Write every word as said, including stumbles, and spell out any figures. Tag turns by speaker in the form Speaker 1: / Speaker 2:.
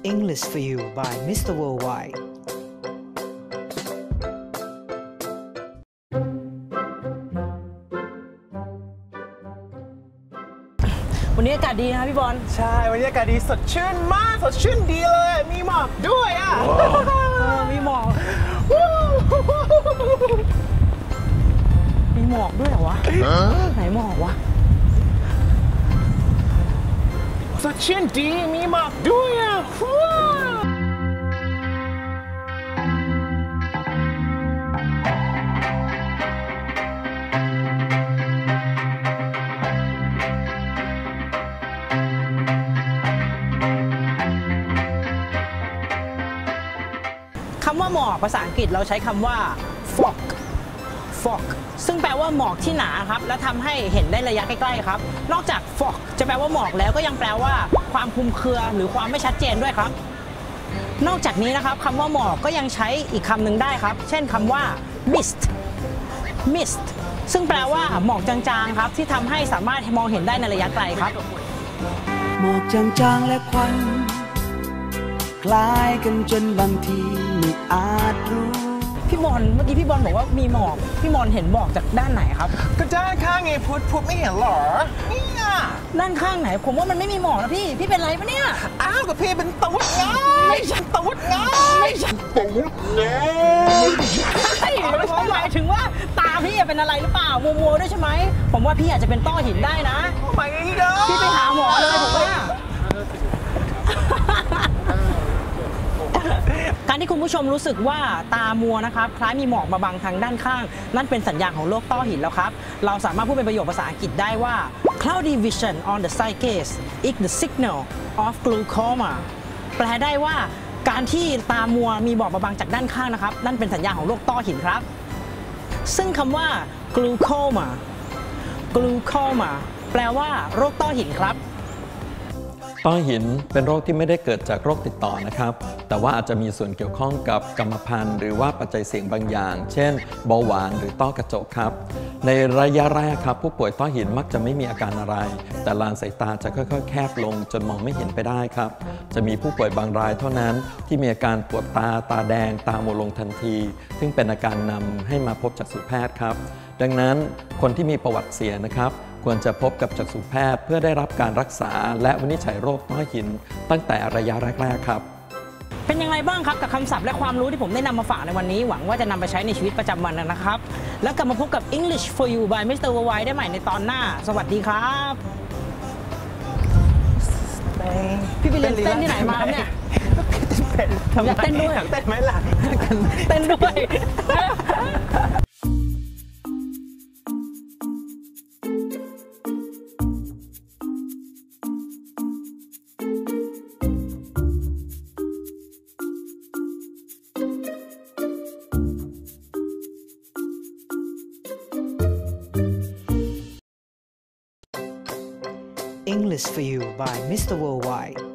Speaker 1: English for You by มิสเตอร์ Worldwide
Speaker 2: วันนี้อากาศดีนะครับพี่บอล
Speaker 3: ใช่วันนี้อากาศดีสดชื่นมากสดชื่นดีเลยมีหมอกด้วยอ่ะ
Speaker 2: มีหมอกมีหมอกด้วยเหรอวะไหนหมอกวะ
Speaker 3: สดชื่นดีมีหมอกด้วยอ่ะ
Speaker 2: คำว่าหมอกภาษาอังกฤษเราใช้คำว่า fog fog ซึ่งแปลว่าหมอกที่หนาครับและทำให้เห็นได้ระยะใกล้ๆครับนอกจาก fog จะแปลว่าหมอกแล้วก็ยังแปลว่าความคลุมเครือหรือความไม่ชัดเจนด้วยครับนอกจากนี้นะครับคำว่าหมอกก็ยังใช้อีกคำหนึ่งได้ครับเช่นคำว่า mist mist ซึ่งแปลว่าหมอกจางๆครับที่ทำให้สามารถมองเห็นได้ในระยะไกลครับ
Speaker 4: หมอกจางๆและควันคล้ายกันจนบางทีไม่อาจรู้
Speaker 2: พี่บอลเมื่อกี้พี่บอลบอกว่ามีหมอกพี่บอลเห็นหมอกจากด้านไหนครับ
Speaker 3: ก็ด้านข้างไงพุทธพุทธไม่เห็นหรอเนี่ย
Speaker 2: ด้านข้างไหนผมว่ามันไม่มีหมอกนะพี่พี่เป็นไรปะเนี่ย
Speaker 3: อ้าวกับพี่เป็นตุ๊ดไง
Speaker 2: ไม่ใช่
Speaker 3: ตุ๊ดไง
Speaker 2: ไม่ใช่
Speaker 3: ตุ๊ดไง
Speaker 2: ใช่ผมหมายถึงว่าตาพี่เป็นอะไรหรือเปล่ามัวๆด้วยใช่ไหมผมว่าพี่อาจจะเป็นต้อหินได้นะ
Speaker 3: ไม่ได้
Speaker 2: พี่ไปหาหมอเลยผมว่าการที่คุณผู้ชมรู้สึกว่าตามัวนะครับคล้ายมีหมอกมาบังทางด้านข้างนั่นเป็นสัญญาณของโรคต้อหินแล้วครับเราสามารถพูดเป็นประโยคภาษาอังกฤษได้ว่า cloudy vision on the side gaze is the signal of glaucoma แปลได้ว่าการที่ตามัวมีหมอกมาบังจากด้านข้างนะครับนั่นเป็นสัญญาณของโรคต้อหินครับซึ่งคำว่า glaucoma glaucoma แปลว่าโรคต้อหินครับ
Speaker 5: ต้อหินเป็นโรคที่ไม่ได้เกิดจากโรคติดต่อนะครับแต่ว่าอาจจะมีส่วนเกี่ยวข้องกับกรรมพันธุ์หรือว่าปัจจัยเสี่ยงบางอย่างเช่นเบาหวานหรือต้อกระจกครับในระยะแรกครับผู้ป่วยต้อหินมักจะไม่มีอาการอะไรแต่ลานสายตาจะค่อยๆแคบลงจนมองไม่เห็นไปได้ครับจะมีผู้ป่วยบางรายเท่านั้นที่มีอาการปวดตาตาแดงตามัวลงทันทีซึ่งเป็นอาการนำให้มาพบจักษุแพทย์ครับดังนั้นคนที่มีประวัติเสี่ยงนะครับควรจะพบกับจักษุแพทย์เพื่อได้รับการรักษาและวินิจฉัยโรคต้อหินตั้งแต่ระยะแรกๆครับ
Speaker 2: เป็นยังไงบ้างครับกับคำศัพท์และความรู้ที่ผมได้นำมาฝากในวันนี้หวังว่าจะนำไปใช้ในชีวิตประจำวันนะครับแล้วกลับมาพบกับ English for You by มิสเตอร์ Worldwide ได้ใหม่ในตอนหน้าสวัสดีครับพี่ไปเรียนเต้นที่ไหนมาเนี่ยอยากเต้นด้วย
Speaker 3: เต้นไหมล่ะ
Speaker 2: เต้นด้วย
Speaker 1: English for You by มิสเตอร์ Worldwide